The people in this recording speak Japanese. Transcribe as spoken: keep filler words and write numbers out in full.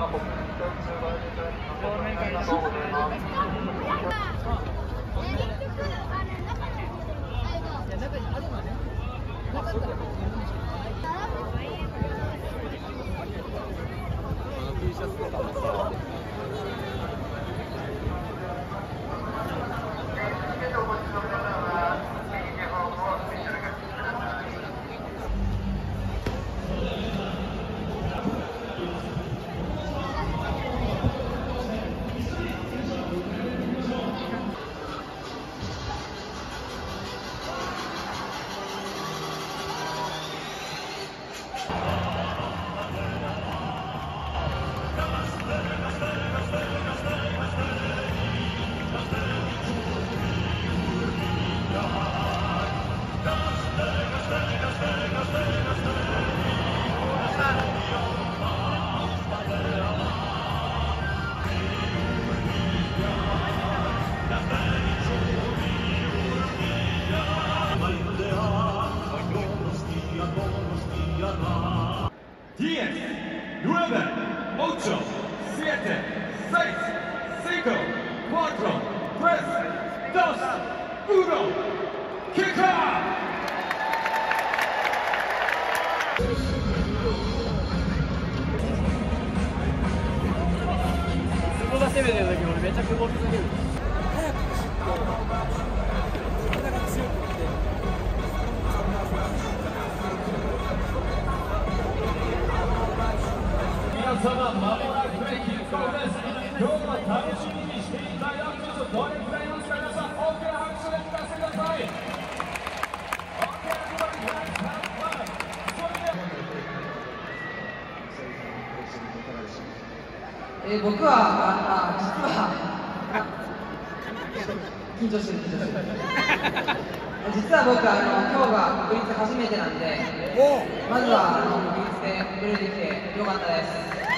diez, nueve, ocho, siete, seis, cinco, cuatro, tres, dos, uno, kick off! そこが攻めてる時俺めっちゃ久保すぎる。早く走って体が強くなって。 皆様、まもなくキックオフです。今日は楽しみにしていたヤクルトどれくらいの皆さん、大きな拍手で聞かせてください。 えー、僕は、あ、実は緊張してる、緊張してる実は僕はあの今日が国立初めてなんで、まずはあの国立でプレーできてよかったです。